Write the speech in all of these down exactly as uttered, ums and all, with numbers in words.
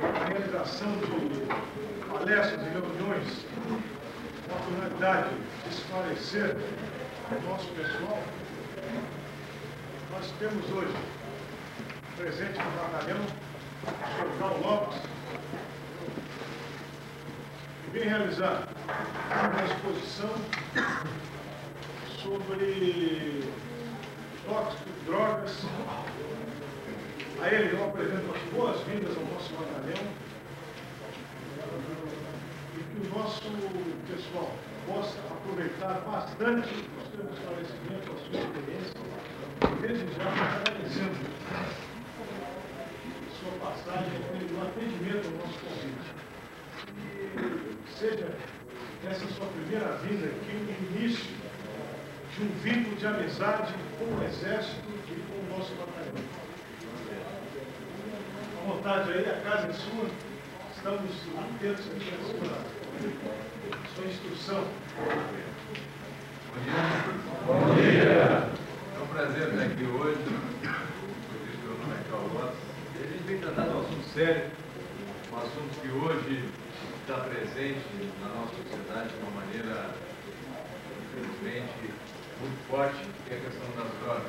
realização de palestras e reuniões com a finalidade de esclarecer o nosso pessoal, nós temos hoje presente no batalhão o senhor João Lopes, que vem realizar uma exposição sobre tóxicos, drogas. A ele eu apresento as boas-vindas ao nosso batalhão e que o nosso pessoal possa aproveitar bastante o seu esclarecimento, a sua experiência, desde já agradecendo a sua passagem e o atendimento ao nosso convite. E seja essa sua primeira vinda aqui o início de um vínculo de amizade com o Exército e com o nosso batalhão. À vontade aí, a casa é sua, estamos atentos aqui à sua, sua instrução. Bom dia. Bom dia. É um prazer estar aqui hoje. Eu disse que meu nome é João Lopes. E a gente vem tratar de um assunto sério, um assunto que hoje está presente na nossa sociedade de uma maneira, infelizmente, muito forte, que é a questão das drogas.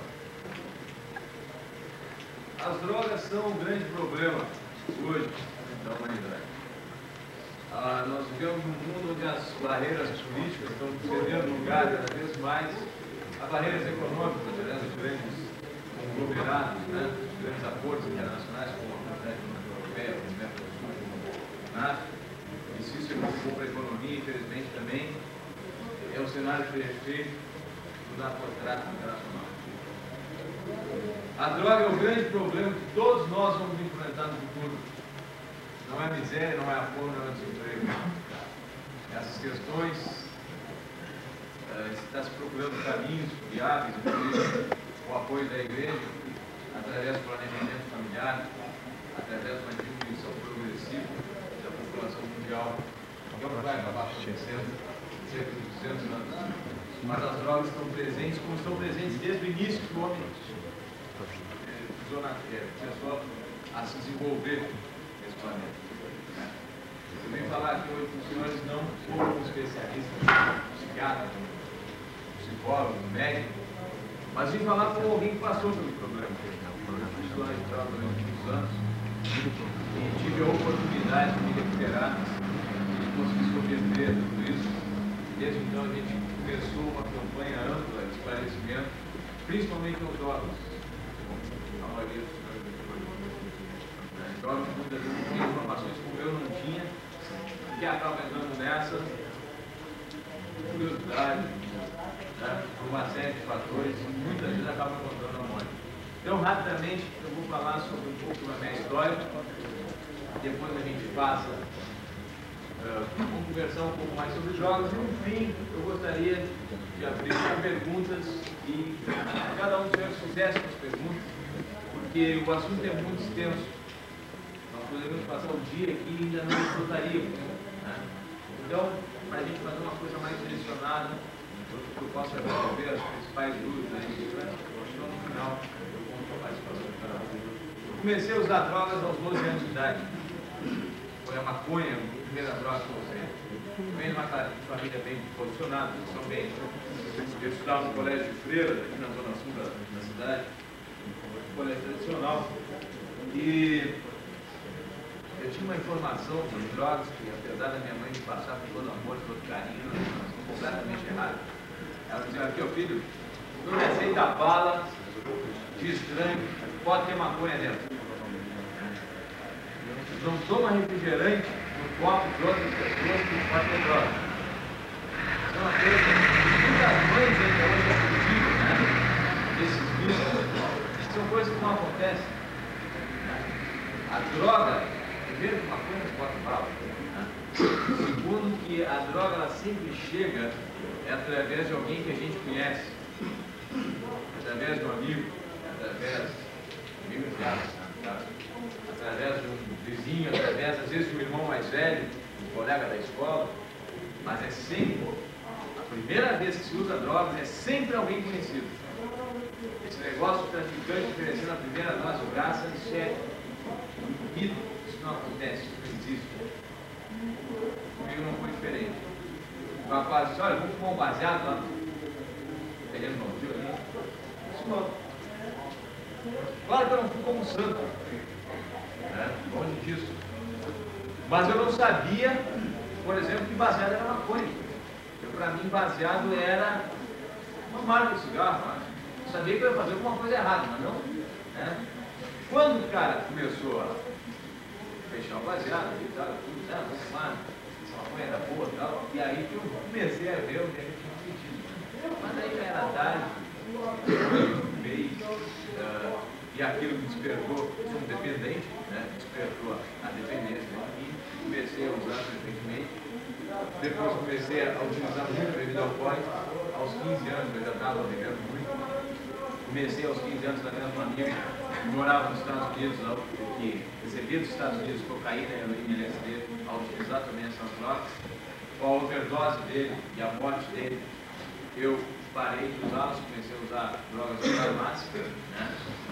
As drogas são um grande problema hoje da humanidade. Ah, nós vivemos num mundo onde as barreiras políticas estão cedendo lugar cada vez mais a barreiras econômicas, né, dos grandes conglomerados, né, dos grandes acordos internacionais, como a Comunidade Europeia, como o Mercosul, como o NAFTA. E se isso é muito bom para a economia, infelizmente também é um cenário perfeito do narcotráfico internacional. A droga é o grande problema que todos nós vamos enfrentar no futuro. Não é a miséria, não é a fome, não é o desemprego. Essas questões, uh, está se procurando caminhos viáveis, inclusive com o apoio da igreja, através do planejamento familiar, através de uma diminuição progressiva da população mundial, que vai acabar acontecendo em cerca de duzentos anos. Mas as drogas estão presentes, como estão presentes desde o início que o homem começou a se desenvolver nesse planeta. Eu vim falar aqui hoje com os senhores não como especialistas, psiquiatra, psicólogo, médico, mas vim falar como alguém que passou pelo problema. Estou na estrada durante muitos anos e tive a oportunidade de me recuperar e de conseguir sobreviver a tudo isso. Desde então a gente começou uma campanha ampla de esclarecimento, principalmente aos jovens. A maioria dos jovens muitas vezes não têm informações como eu não tinha, que acabam entrando nessa curiosidade, né, por uma série de fatores, e muitas vezes acabam encontrando a morte. Então, rapidamente, eu vou falar sobre um pouco da minha história, depois a gente passa, uh, vamos conversar um pouco mais sobre drogas, e no fim, eu gostaria de abrir para perguntas e cada um de vocês fizesse as perguntas, porque o assunto é muito extenso. Nós poderíamos passar o dia aqui e ainda não esgotaríamos. Né? Então, para a gente fazer uma coisa mais direcionada, que eu possa resolver as principais dúvidas, então no final eu conto a participação de cada um. Eu comecei a usar drogas aos doze anos de idade. Foi a maconha, a primeira droga que eu usei. Eu venho de uma família bem posicionada, são bem. Eu estudava no colégio de Freiras, aqui na zona sul da, da cidade, um colégio tradicional. E eu tinha uma informação sobre drogas que, apesar da minha mãe me passar com todo amor, todo carinho, elas são completamente erradas. Ela dizia, aqui, ó filho, não aceita bala de estranho, pode ter maconha dentro. Não toma refrigerante no copo de outras pessoas que pode ter droga. Isso é uma coisa que muitas mães ainda hoje acreditam, né? Esses vícios são coisas que não acontecem. A droga, primeiro que maconha não pode bala. Né? Segundo que a droga ela sempre chega é através de alguém que a gente conhece, através de um amigo, através de amigo de casa, né? Através de um vizinho, através às vezes de um irmão mais velho, um colega da escola, mas é sempre, a primeira vez que se usa drogas é sempre alguém conhecido. Esse negócio do traficante oferecendo a primeira dose de graça, isso é um mito, isso não acontece, isso não existe. Comigo não foi diferente. O rapaz disse, olha, vamos fumar um baseado lá no terreno maldio ali. Isso não. Claro que eu não fui como santo, né? Longe disso. Mas eu não sabia, por exemplo, que baseado era maconha. Para mim, baseado era uma marca de cigarro. Eu sabia que eu ia fazer alguma coisa errada, mas não. Né? Quando o cara começou a fechar o baseado, e tal, tudo, né? Vamos fumar, essa maconha era boa e tal, e aí que eu comecei a ver onde é que eu tinha sentido. Mas aí já era tarde, um mês, uh, e aquilo me despertou, eu sou um dependente, né? Despertou a dependência, né? E comecei a usar frequentemente. Depois comecei a utilizar muito bebida alcoólica. Aos quinze anos eu já estava bebendo muito. Comecei aos quinze anos fazendo um amigo que morava nos Estados Unidos, que recebia dos Estados Unidos cocaína, heroína e L S D, a utilizar também essas drogas. Com a overdose dele e a morte dele, eu parei de usá-las, comecei a usar drogas de farmácia. Né?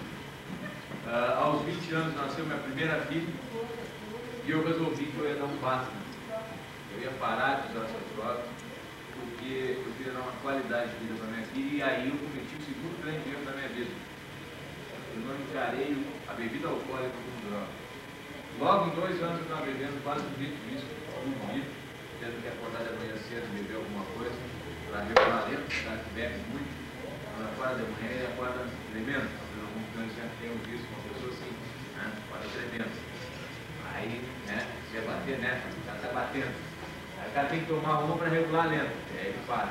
Uh, aos vinte anos nasceu minha primeira filha e eu resolvi que eu ia dar um basta. Eu ia parar de usar essas drogas porque eu queria dar uma qualidade de vida para minha filha, e aí eu cometi o segundo grande erro da minha vida. Eu não encarei a bebida alcoólica como droga. Logo em dois anos eu estava bebendo quase um litro de uísque por dia, tendo que acordar de manhã cedo e beber alguma coisa para regular dentro, tá? Que bebe muito. Quando acorda de manhã ele acorda tremendo. Alguns anos já tenho visto uma pessoa assim, né? Acorda tremendo. Aí, né? Você vai bater, né? Já está batendo. Aí o cara tem que tomar uma para regular lento. E aí ele para.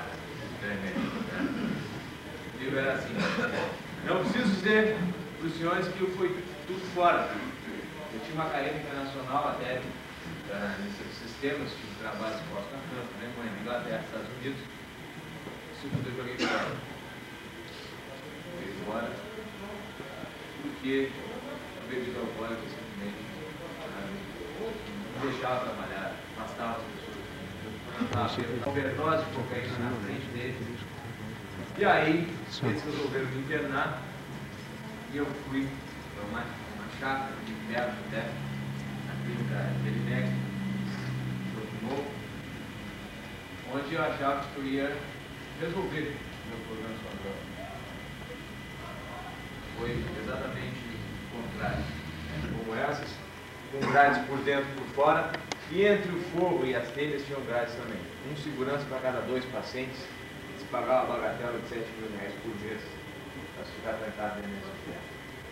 Né? O livro era assim. Não preciso dizer para os senhores que eu fui tudo fora. Eu tinha uma carreira internacional até uh, nesses sistemas de trabalho exposto na França, né? Na Inglaterra, Estados Unidos. Isso tudo eu joguei fora. Joguei fora. Porque a bebida alcoólica simplesmente não deixava trabalhar, afastava as pessoas. A overdose de cocaína na frente dele. E aí, eles resolveram me internar e eu fui para uma, uma chácara de inverno até na clínica Pelinec, de novo, onde eu achava que eu ia resolver meu problema com a droga. Foi exatamente o contrário. Como essas, com grades por dentro e por fora, e entre o fogo e as telhas tinham grades também. Um segurança para cada dois pacientes, se pagava a bagatela de sete mil reais por mês para ficar trancado dentro desse inferno.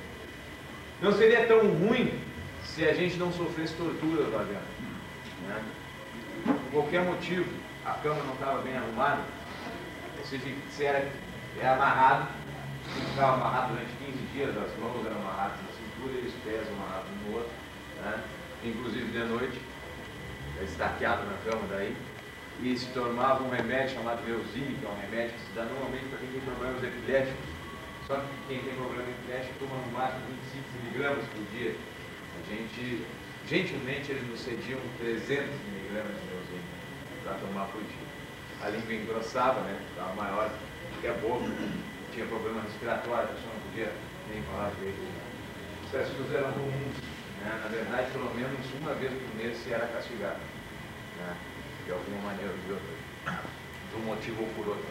Não seria tão ruim se a gente não sofresse tortura lá dentro. Né? Por qualquer motivo, a cama não estava bem arrumada, se, se era, era amarrado, ficava amarrado durante quinze dias, as mãos eram amarradas na cintura e os pés amarrados um no outro, né? Inclusive de noite, estaqueado na cama daí, e se tomava um remédio chamado Leuzine, que é um remédio que se dá normalmente para quem tem problemas epiléticos, só que quem tem problema epilético toma no máximo vinte e cinco miligramas por dia. A gente, gentilmente, eles nos cediam trezentos miligramas de Leuzine para tomar por dia. A língua engrossava, né? Ficava maior que a boca, tinha problema respiratório, a pessoa não podia nem falar direito. Essas coisas eram comuns. Né? Na verdade, pelo menos uma vez por mês se era castigado. Né? De alguma maneira ou de outra. De um motivo ou por outro.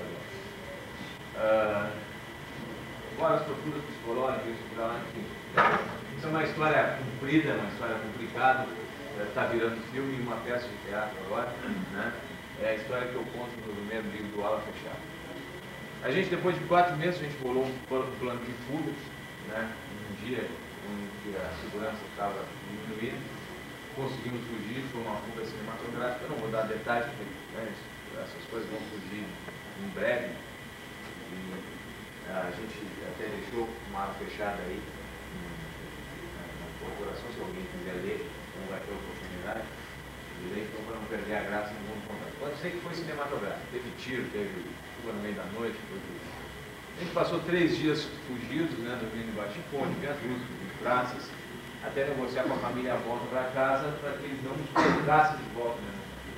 Uh, Agora as torturas psicológicas, enfim. Isso é uma história comprida, uma história complicada. Está virando filme e uma peça de teatro agora. Né? É a história que eu conto no primeiro livro do Ala Fechado. A gente, depois de quatro meses, a gente bolou um plano de fuga, né? Um dia em que a segurança estava diminuída, conseguimos fugir, foi uma fuga cinematográfica, eu não vou dar detalhes, porque né, essas coisas vão fugir em breve. E a gente até deixou uma ala fechada aí na corporação, se alguém quiser ler, não vai ter oportunidade. Então, para não perder a graça, não vamos contar. Pode ser que foi cinematográfico, teve tiro, teve fuga no meio da noite, tudo. A gente passou três dias fugidos, né, dormindo embaixo de ponte, viadutos, de praças, até negociar com a família a volta para casa, para que eles não nos colocassem de volta. Né?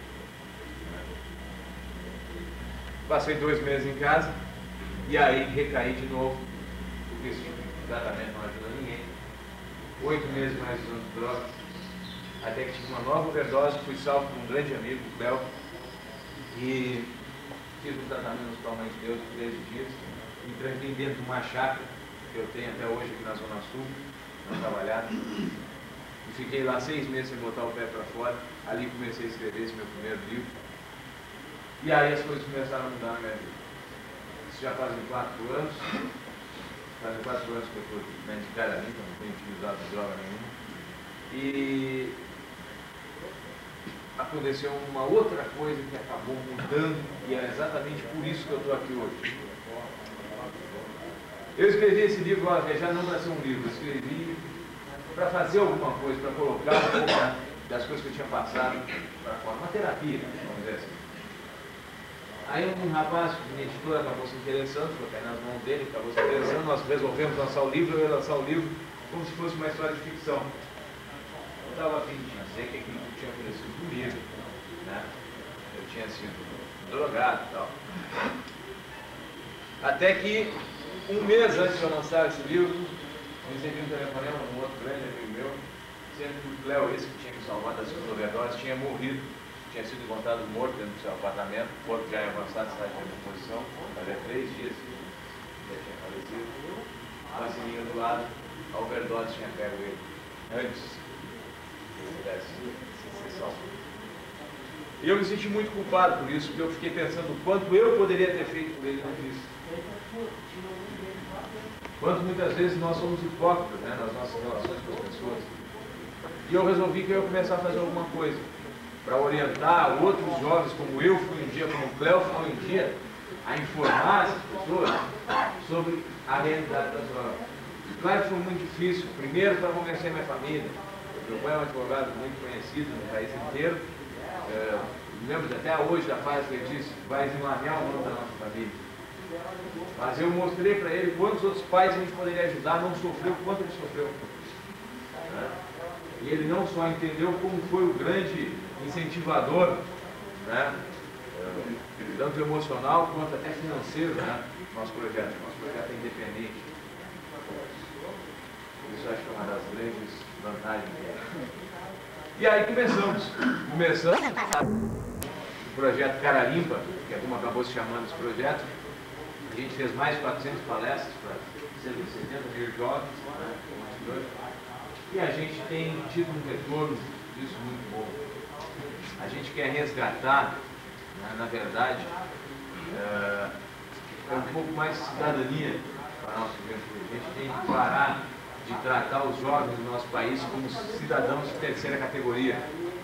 Passei dois meses em casa, e aí recaí de novo, porque esse tipo de tratamento não ajuda ninguém. Oito meses mais usando drogas, até que tive uma nova overdose, fui salvo por um grande amigo, o Cléo, e fiz um tratamento no Hospital Mãe de Deus por treze dias, me tranquei dentro de uma chácara que eu tenho até hoje aqui na Zona Sul, na Trabalhada, e fiquei lá seis meses sem botar o pé para fora. Ali comecei a escrever esse meu primeiro livro, e aí as coisas começaram a mudar na minha vida. Isso já fazem quatro anos, fazem quatro anos que eu estou na cara limpa, não tenho utilizado droga nenhuma, e aconteceu uma outra coisa que acabou mudando, e é exatamente por isso que eu estou aqui hoje. Eu escrevi esse livro, ó, já não para ser um livro, eu escrevi para fazer alguma coisa, para colocar um pouco das coisas que eu tinha passado para fora, uma terapia, vamos dizer assim. Aí um rapaz, um editor, acabou se interessando, foi cair nas mãos dele, acabou se interessando, nós resolvemos lançar o livro, eu ia lançar o livro como se fosse uma história de ficção. Eu estava a fim de dizer que aquilo que tinha acontecido comigo, né? Eu tinha sido drogado e tal. Até que, um mês antes de eu lançar esse livro, recebi um telefonema de um outro grande amigo meu, dizendo que o Cléo, esse que tinha me salvado das suas overdoses, tinha morrido, tinha sido encontrado morto dentro do seu apartamento, o corpo já em avançado estado de decomposição, fazia três dias que já tinha falecido, uma sininha do lado, a overdose tinha pego ele antes. E eu me senti muito culpado por isso, porque eu fiquei pensando o quanto eu poderia ter feito por ele e não fiz. Quanto muitas vezes nós somos hipócritas, né, nas nossas relações com as pessoas. E eu resolvi que eu ia começar a fazer alguma coisa para orientar outros jovens, como eu fui um dia, como o Cléo foi um dia, a informar as pessoas sobre a realidade das drogas. Claro que foi muito difícil, primeiro para convencer minha família. Meu pai é um advogado muito conhecido no país inteiro. É, lembro até hoje da frase que ele disse: vai enlamear o nome da nossa família. Mas eu mostrei para ele quantos outros pais a gente poderia ajudar, não sofreu quanto ele sofreu. É. E ele não só entendeu como foi o grande incentivador, né, é, tanto emocional quanto até financeiro, né, do nosso projeto. Nosso projeto é independente. Isso acho que é uma das grandes vantagens. E aí começamos. Começamos o projeto Cara Limpa, que é como acabou se chamando esse projeto. A gente fez mais de quatrocentas palestras para cerca de setenta mil jovens, né, e a gente tem tido um retorno disso muito bom. A gente quer resgatar, né, na verdade, é, é um pouco mais de cidadania para a nossa juventude. A gente tem que parar de tratar os jovens do nosso país como cidadãos de terceira categoria.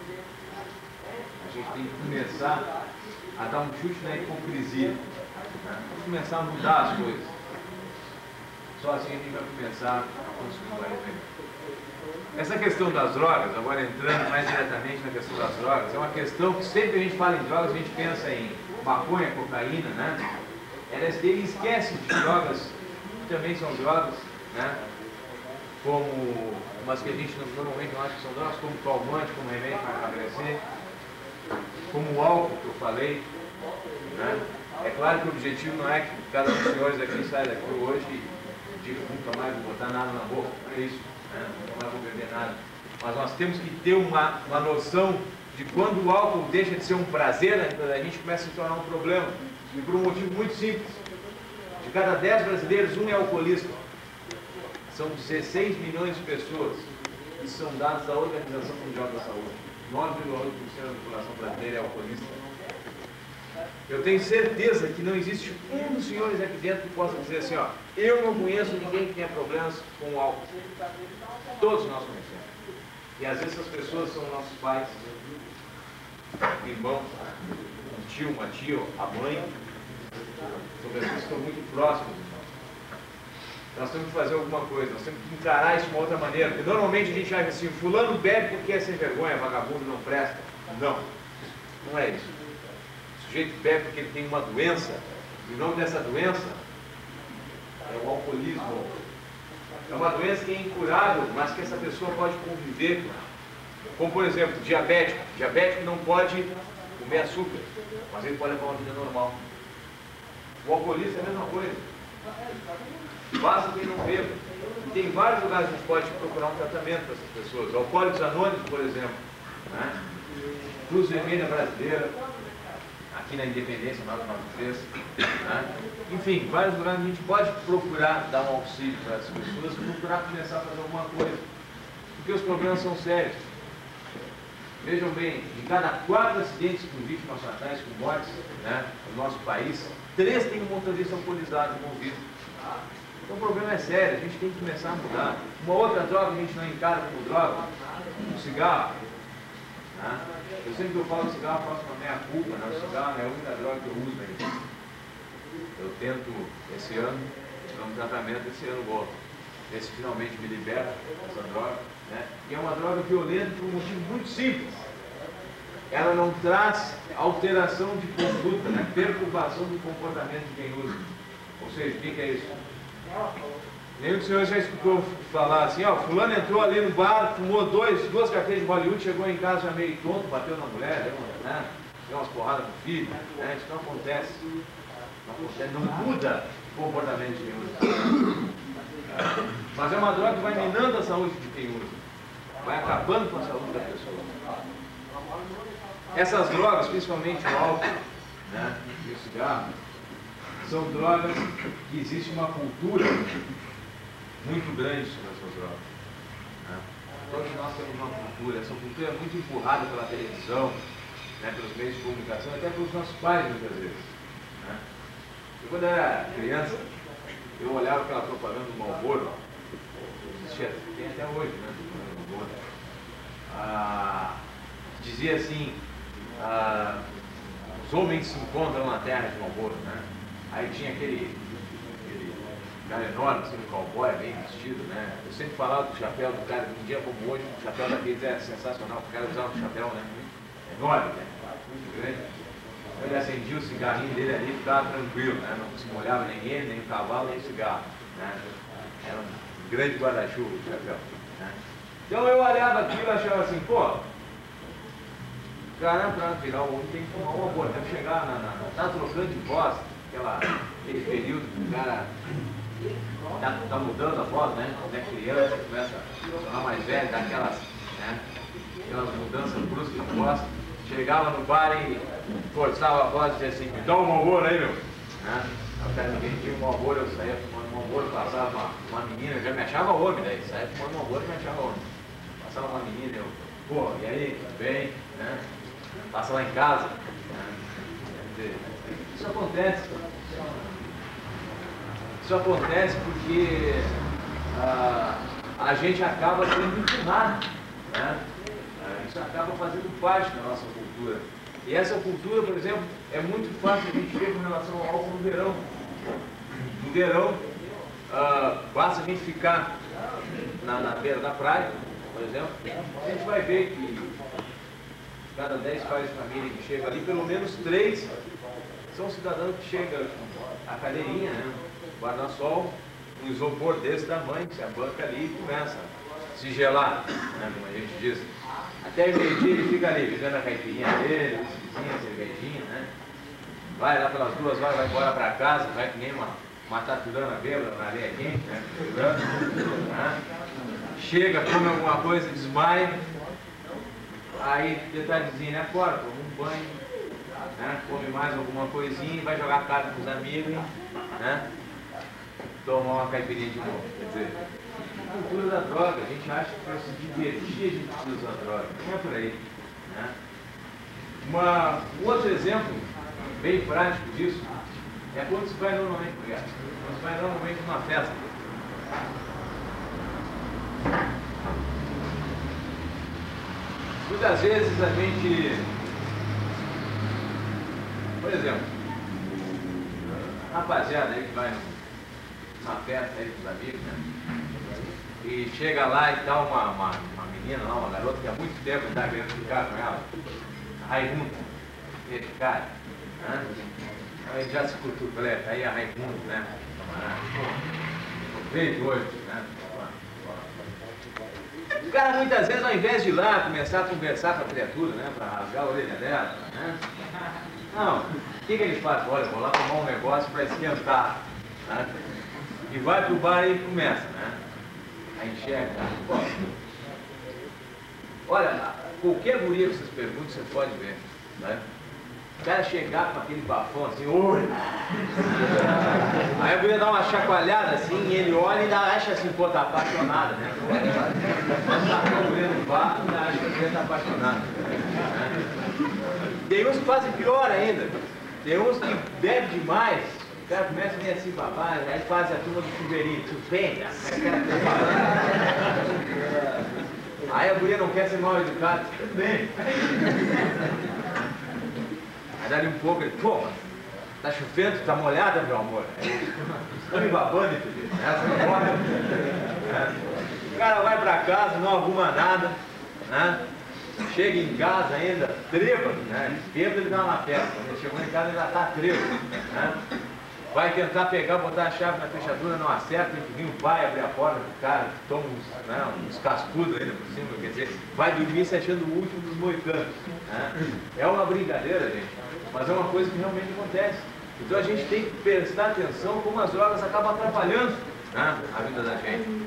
A gente tem que começar a dar um chute na hipocrisia, né? Começar a mudar as coisas. Só assim a gente vai começar a conseguir mais bem. Essa questão das drogas, agora entrando mais diretamente na questão das drogas, é uma questão que sempre que a gente fala em drogas, a gente pensa em maconha, cocaína, né? L S D, e esquece de drogas que também são drogas, né? Como umas que a gente normalmente não acha que são drogas, como calmante, como remédio para emagrecer, como o álcool que eu falei, né? É claro que o objetivo não é que cada um dos senhores aqui saia daqui hoje e diga nunca mais vou botar nada na boca, não é isso, né? Nunca mais vou beber nada. Mas nós temos que ter uma, uma noção de quando o álcool deixa de ser um prazer, né? A gente começa a se tornar um problema. E por um motivo muito simples. De cada dez brasileiros, um é alcoolista. São dezesseis milhões de pessoas. Isso são dados da Organização Mundial da Saúde. nove vírgula oito por cento da população brasileira é alcoolista. Eu tenho certeza que não existe um dos senhores aqui dentro que possa dizer assim, ó, eu não conheço ninguém que tenha problemas com o álcool. Todos nós conhecemos. E às vezes essas pessoas são nossos pais, irmãos, um tio, uma tia, a mãe. São pessoas que estão muito próximas. Nós temos que fazer alguma coisa, nós temos que encarar isso de uma outra maneira. Porque normalmente a gente acha assim, fulano bebe porque é sem vergonha, vagabundo, não presta. Não, não é isso. O sujeito bebe porque ele tem uma doença, e o nome dessa doença é o alcoolismo. É uma doença que é incurável, mas que essa pessoa pode conviver. Como, por exemplo, diabético. Diabético não pode comer açúcar, mas ele pode levar uma vida normal. O alcoolista é a mesma coisa. Basta que ele não beba. tem vários lugares que a gente pode procurar um tratamento para essas pessoas. Alcoólicos Anônimos, por exemplo, né? Cruz Vermelha Brasileira, aqui na Independência, nove nove três, né? Enfim, vários lugares que a gente pode procurar dar um auxílio para essas pessoas e procurar começar a fazer alguma coisa, porque os problemas são sérios. Vejam bem, de cada quatro acidentes com vítimas fatais, com mortes, né, no nosso país, três tem um motorista alcoolizado envolvido. Então o problema é sério, a gente tem que começar a mudar. Uma outra droga que a gente não encara como droga, o cigarro. Né? Eu sempre que eu falo cigarro, eu faço uma meia culpa, né? O cigarro é a única droga que eu uso ainda. Eu tento, esse ano, dar um tratamento, esse ano volto. Esse finalmente me liberta dessa droga, né? E é uma droga violenta por um motivo muito simples. Ela não traz alteração de conduta, né? Perturbação do comportamento de quem usa. Ou seja, o que, que é isso? Nenhum dos senhores já escutou falar assim, ó, fulano entrou ali no bar, fumou dois, duas carteiras de Hollywood, chegou em casa já meio tonto, bateu na mulher, deu, uma, né? deu umas porradas no filho, né? Isso não acontece. Não acontece, não muda o comportamento de quem usa. Mas é uma droga que vai minando a saúde de quem usa, vai acabando com a saúde da pessoa. Essas drogas, principalmente o álcool, né, e o cigarro, são drogas que existe uma cultura muito grande sobre essas drogas. Né? Todos nós temos uma cultura, essa cultura é muito empurrada pela televisão, né, pelos meios de comunicação, até pelos nossos pais muitas vezes. Né? Eu, quando era criança, eu olhava aquela propaganda do Marlboro, existia, tem até hoje, né, do Marlboro, ah, dizia assim, ah, os homens se encontram na terra de Marlboro, né? Aí tinha aquele, aquele cara enorme, assim, um cowboy bem vestido, né? Eu sempre falava do chapéu do cara, um dia como hoje, o chapéu daqueles era sensacional, o cara usava um chapéu, né, enorme, né, muito grande. Ele acendia o cigarrinho dele ali e ficava tranquilo, né? Não se molhava nem ele, nem o cavalo, nem o cigarro, né? Era um grande guarda-chuva o chapéu, né? Então eu olhava aquilo e achava assim, pô, o cara para virar o homem tem que fumar uma boa, deve chegar na, na, na tá trocando de voz, aquela, aquele período que o cara tá, tá mudando a voz, né? Quando é criança, começa a tornar mais velho, dá aquelas, né? Aquelas mudanças bruscas de voz. Chegava no bar e forçava a voz e dizia assim, me dá um Marlboro aí, meu. Né? O cara me vendia um Marlboro, eu saía fumando Marlboro, passava uma, uma menina, eu já me achava homem daí, saía fumando Marlboro e me achava homem. Passava uma menina, eu, pô, e aí, tudo bem? Né? Passa lá em casa. Né? Quer dizer, isso acontece. Isso acontece porque ah, a gente acaba sendo empurrado, né? Isso acaba fazendo parte da nossa cultura. E essa cultura, por exemplo, é muito fácil a gente ver com relação ao álcool no verão. No verão, uh, basta a gente ficar na, na beira da praia, por exemplo, a gente vai ver que cada dez pais de família que chegam ali, pelo menos três são cidadãos que chegam com a cadeirinha, né, guarda-sol, um isopor desse tamanho, que se abanca ali e começa a se gelar, né, como a gente diz. Até meio-dia ele fica ali, bebendo a caipirinha dele, a cervejinha, né? Vai lá pelas duas horas, vai embora para casa, vai que nem uma, uma taturana bêbada na areia quente, né? né? Chega, come alguma coisa, desmaia. Aí, detalhezinho, né? Acorda, toma um banho, né? Come mais alguma coisinha, vai jogar carta com os amigos, né? Tomar uma caipirinha de novo. Quer dizer, a cultura da droga, a gente acha que para se divertir a gente precisa usar droga. Não é por aí. Né? Uma, um outro exemplo bem prático disso é quando se vai normalmente, quando se vai normalmente numa festa. Muitas vezes a gente, por exemplo, rapaziada aí que vai numa festa aí com os amigos, né? E chega lá e tá uma, uma, uma menina lá, uma garota que há muito tempo está querendo ficar com ela, a Raimunda, esse cara, né? Aí já se cutucleta, aí a Raimunda, né? Veio hoje, né? O cara muitas vezes, ao invés de ir lá começar a conversar com a criatura, né? Para rasgar a orelha dela, né? Não, o que, que ele faz? Olha, vou lá tomar um negócio para esquentar, né? E vai pro bar e começa, né? a enxergar. Pô, olha, qualquer guria que vocês perguntem, você pode ver, né? O cara chegar com aquele bafão assim, oi! Aí a guria dá uma chacoalhada assim, e ele olha e ainda acha assim, pô, tá apaixonada, né? A guria no bar, ainda acha que a guria tá apaixonada. Tem uns que fazem pior ainda. Tem uns que bebem demais, o cara começa a vir assim, papai, aí fazem a turma do chuveirinho, tu vem, aí a guria não quer ser mal educada, tudo bem. Aí dali um pouco, ele, pô, tá chovendo, tá molhada, meu amor? Tá me babando, filho. O cara vai pra casa, não arruma nada, né? Chega em casa ainda, trêbado, né? Bêbado ele dá uma festa. Quando ele chegou em casa ele já tá trêbado, né? Vai tentar pegar, botar a chave na fechadura, não acerta, tem que vir o pai abrir a porta pro cara, toma uns, né, uns cascudos ainda por cima, quer dizer, vai dormir se achando o último dos moicanos, né? É uma brincadeira, gente, mas é uma coisa que realmente acontece. Então a gente tem que prestar atenção como as drogas acabam atrapalhando, né, a vida da gente.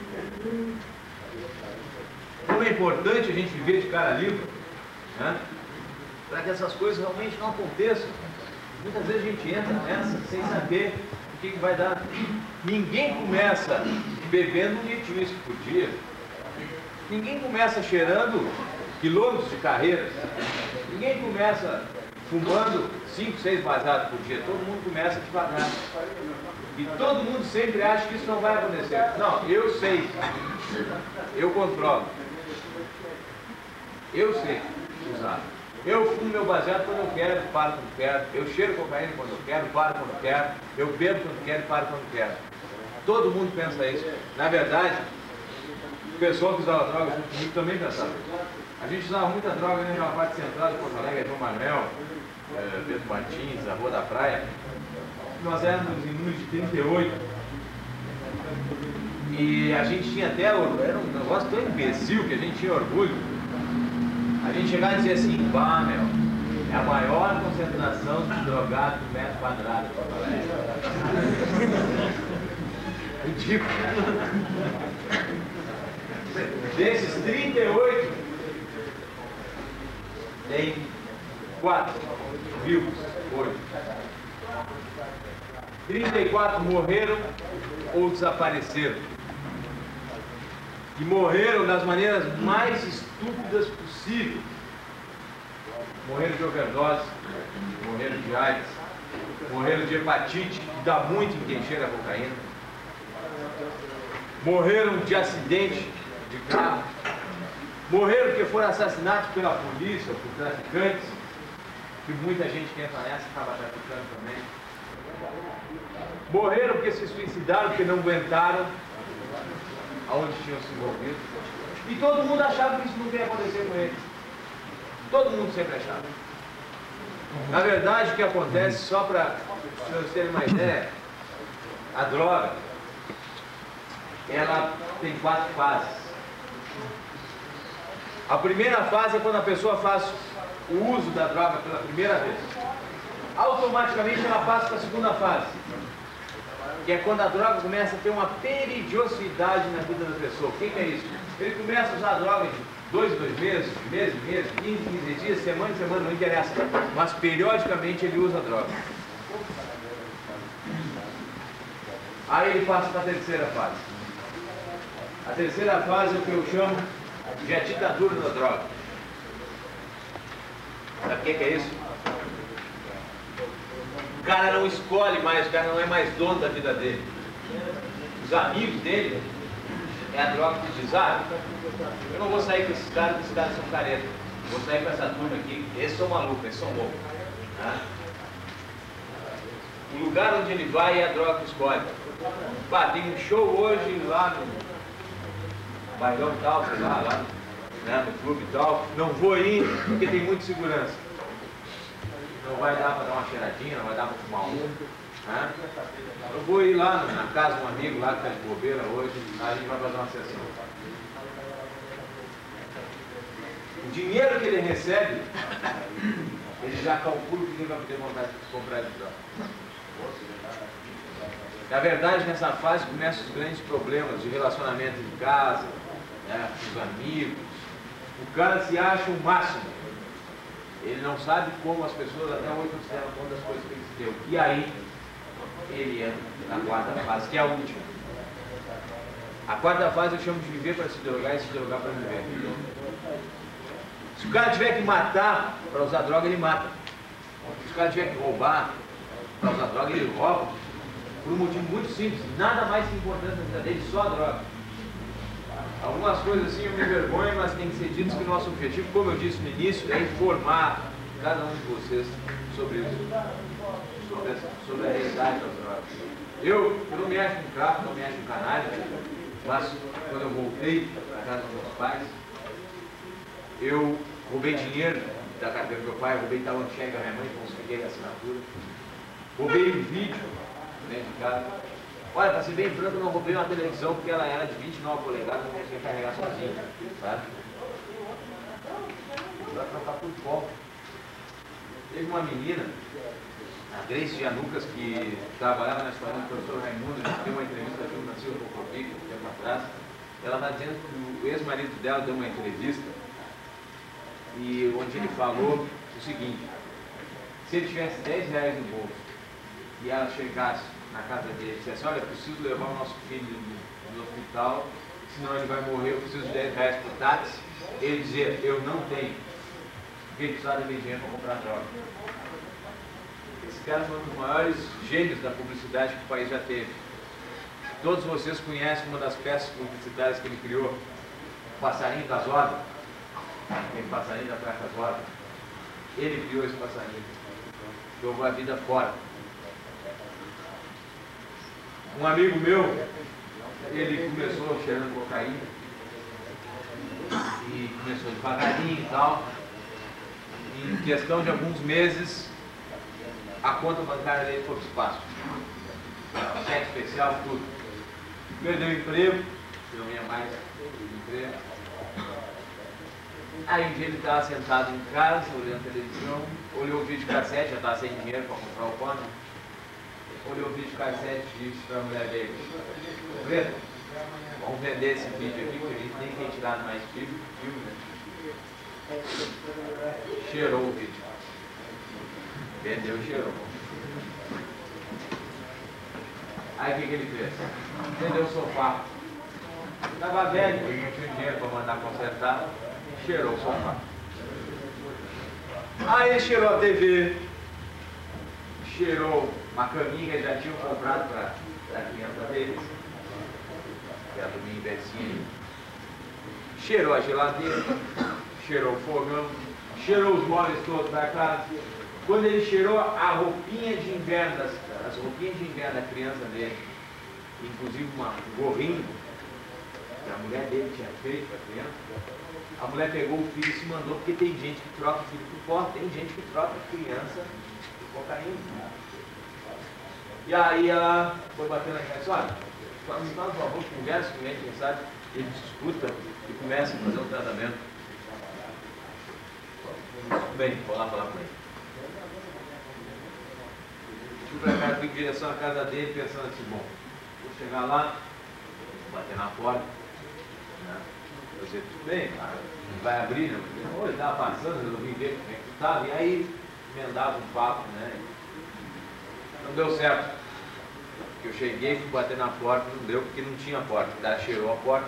Como é importante a gente viver de cara limpa, né, para que essas coisas realmente não aconteçam. Muitas vezes a gente entra nessa sem saber o que, que vai dar. Ninguém começa bebendo um litro de uísque por dia. Ninguém começa cheirando quilômetros de carreira. Ninguém começa fumando cinco, seis baseados por dia. Todo mundo começa devagar. E todo mundo sempre acha que isso não vai acontecer. Não, eu sei. Eu controlo. Eu sei usar. Eu fumo meu baseado quando eu quero, paro quando quero. Eu cheiro cocaína quando eu quero, paro quando eu quero. Eu bebo quando quero, paro quando quero. Todo mundo pensa isso. Na verdade, o pessoal que usava droga junto comigo também pensava isso. A gente usava muita droga na parte central de Porto Alegre, João Manuel, é, Pedro Martins, a Rua da Praia. Nós éramos em número de trinta e oito. E a gente tinha até, era um negócio tão imbecil que a gente tinha orgulho. A gente chegava e dizia assim, bah, meu, é a maior concentração de drogado por metro quadrado de Porto Alegre. Ridículo. Desses trinta e oito, tem quatro vivos hoje. trinta e quatro morreram ou desapareceram. E morreram das maneiras mais estúpidas possíveis. Morreram de overdose, morreram de AIDS, morreram de hepatite, que dá muito em quem cheira a cocaína. Morreram de acidente de carro. Morreram porque foram assassinados pela polícia, por traficantes, que muita gente que entra nessa acaba traficando também. Morreram porque se suicidaram, porque não aguentaram aonde tinham se envolvido. E todo mundo achava que isso não ia acontecer com eles. Todo mundo sempre achava. Na verdade, o que acontece, só para vocês terem uma ideia, a droga, ela tem quatro fases. A primeira fase é quando a pessoa faz o uso da droga pela primeira vez. Automaticamente ela passa para a segunda fase, que é quando a droga começa a ter uma periodicidade na vida da pessoa. O que, que é isso? Ele começa a usar a droga de dois em dois meses, de mês em mês, quinze em quinze dias, semana em semana, não interessa. Mas periodicamente ele usa a droga. Aí ele passa para a terceira fase. A terceira fase é o que eu chamo de a ditadura da droga. Sabe o que, que é isso? O cara não escolhe mais, o cara não é mais dono da vida dele. Os amigos dele é a droga que diz, ah, eu não vou sair com esses caras, porque esses caras são caretas. Vou sair com essa turma aqui, esses são malucos, esses são loucos. Tá? O lugar onde ele vai é a droga que escolhe. Pá, tem um show hoje lá no bairrão tal, sei lá, lá né, no clube e tal. Não vou ir porque tem muita segurança. Não vai dar para dar uma cheiradinha, não vai dar para fumar um. Né? Eu vou ir lá na casa de um amigo lá que está de bobeira hoje, aí a gente vai fazer uma sessão. O dinheiro que ele recebe, ele já calcula que ele vai ter vontade de comprar de droga. Na verdade, nessa fase começam os grandes problemas de relacionamento em casa, né, com os amigos. O cara se acha o máximo. Ele não sabe como as pessoas até hoje não se deram conta das coisas que ele se deu. E aí, ele entra na quarta fase, que é a última. A quarta fase eu chamo de viver para se drogar e se drogar para viver. Se o cara tiver que matar para usar droga, ele mata. Se o cara tiver que roubar para usar droga, ele rouba. Por um motivo muito simples, nada mais importante na vida dele, só a droga. Algumas coisas assim eu me vergonho, mas tem que ser dito que o nosso objetivo, como eu disse no início, é informar cada um de vocês sobre isso, sobre, essa, sobre a realidade das drogas. Eu, eu não me acho um craque, não me acho um canalha, mas quando eu voltei para casa dos meus pais, eu roubei dinheiro da carteira do meu pai, roubei talão de cheque da minha mãe, consegui a assinatura, roubei um vídeo dentro de casa. Olha, para ser bem franco, eu não roubei uma televisão porque ela era de vinte e nove polegadas, não conseguia carregar sozinho, sabe? Para trocar por copo. Teve uma menina, a Grace Janucas, que trabalhava na escola do professor Raimundo, que deu uma entrevista aqui no Nascimento Popovic, um tempo atrás. Ela está dizendo que o ex-marido dela deu uma entrevista, e onde ele falou o seguinte: se ele tivesse dez reais no bolso e ela chegasse na casa dele e dissesse, olha, eu preciso levar o nosso filho no, no hospital, senão ele vai morrer, eu preciso de dez reais por táxi, ele dizia, eu não tenho, porque ele precisava de dinheiro para comprar droga. Esse cara foi um dos maiores gênios da publicidade que o país já teve. Todos vocês conhecem uma das peças publicitárias que ele criou, o Passarinho das Ordens, aquele passarinho da Praia das Ordens. Ele criou esse passarinho, jogou a vida fora. Um amigo meu, ele começou cheirando cocaína e começou devagarinho e tal. Em questão de alguns meses, a conta bancária dele foi para o espaço. Cheque especial, tudo. Perdeu o emprego, não ia mais emprego. Aí um dia ele estava sentado em casa, olhando televisão, olhou o videocassete, já estava sem dinheiro para comprar o pão. Olhou o videocassete e disse para a mulher dele, Preto, vamos vender esse vídeo aqui, porque a gente nem tem tirado mais filme, filme, né? Cheirou o vídeo. Vendeu e cheirou. Aí o que, que ele fez? Vendeu o sofá. Estava velho, porque não tinha dinheiro para mandar consertar, cheirou o sofá. Aí ele cheirou a T V, cheirou uma caminha que eles já tinham comprado para a criança deles, que era do minha Becinha. Cheirou a geladeira, cheirou o fogão, cheirou os móveis todos da casa. Quando ele cheirou a roupinha de inverno, das, as roupinhas de inverno da criança dele, inclusive uma, um gorrinho que a mulher dele tinha feito para a criança, a mulher pegou o filho e se mandou, porque tem gente que troca o filho por porta, tem gente que troca a criança por cocaína. E aí ela foi batendo na casa e disse, olha, me fala por favor, conversa com ele, quem sabe, ele escuta e começa a fazer um tratamento. Tudo bem, vou lá falar com ele. Fui para casa, fui em direção à casa dele, pensando assim, bom, vou chegar lá, vou bater na porta, né? Eu disse, tudo bem, cara, vai abrir, né? Ou ele estava passando, eu vim ver como é que tu estava, e aí emendava um papo, né? Não deu certo. Eu cheguei, fui bater na porta, não deu porque não tinha porta. O cara cheirou a porta.